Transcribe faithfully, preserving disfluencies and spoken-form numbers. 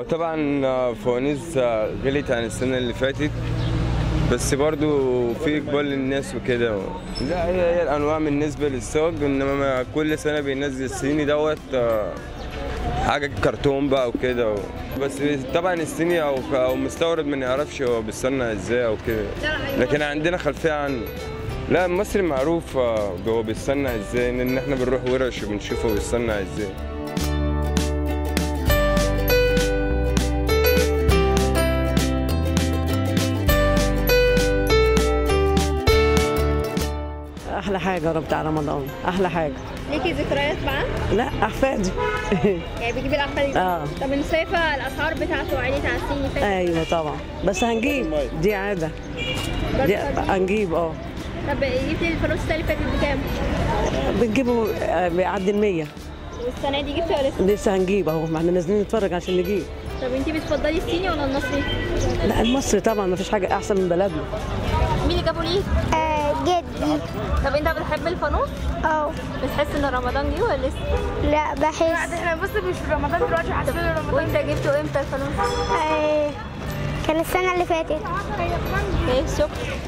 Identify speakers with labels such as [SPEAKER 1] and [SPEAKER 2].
[SPEAKER 1] طبعا فوانيس غليت عن السنه اللي فاتت، بس برضو في اقبال للناس وكده. لا هي هي الانواع بالنسبه للسوق، انما كل سنه بينزل الصيني دوت حاجه كرتون بقى وكده، بس طبعا الصيني او او مستورد ما نعرفش هو بيصنع ازاي او كده، لكن عندنا خلفيه عنه. لا المصري معروف هو بيصنع ازاي، لان احنا بنروح ورش وبنشوفه بيصنع ازاي.
[SPEAKER 2] احلى حاجه بتاع رمضان، احلى حاجه.
[SPEAKER 3] ليكي ذكريات معاه؟
[SPEAKER 2] لا احفادي.
[SPEAKER 3] يعني بتجيبي الاحفاد دي؟
[SPEAKER 2] اه.
[SPEAKER 3] طب انت شايفه الاسعار بتاعته عليت على السنين اللي فاتت؟
[SPEAKER 2] ايوه طبعا، بس هنجيب، دي عاده، دي هنجيب. اه.
[SPEAKER 3] طب جبتي الفانوس السنه اللي فاتت بكام؟
[SPEAKER 2] بنجيبه بيعدي ال مية.
[SPEAKER 3] والسنه دي جبتي ولا لسه؟
[SPEAKER 2] لسه هنجيب اهو، ما احنا نازلين نتفرج عشان نجيب.
[SPEAKER 3] طب انت بتفضلي الصيني ولا المصري؟
[SPEAKER 2] لا المصري طبعا، ما فيش حاجه احسن من بلدنا.
[SPEAKER 3] مين اللي جابه ليه؟
[SPEAKER 4] آه جدي.
[SPEAKER 3] طب انت بتحب الفانوس؟
[SPEAKER 4] اه.
[SPEAKER 3] بتحس ان رمضان جه ولا لسه؟
[SPEAKER 4] لا بحس.
[SPEAKER 5] لا ده احنا بص مش في رمضان دلوقتي، حاسين رمضان.
[SPEAKER 3] وانت جبته امتى الفانوس؟
[SPEAKER 4] آه كان السنة اللي فاتت.
[SPEAKER 3] ايه شكرا.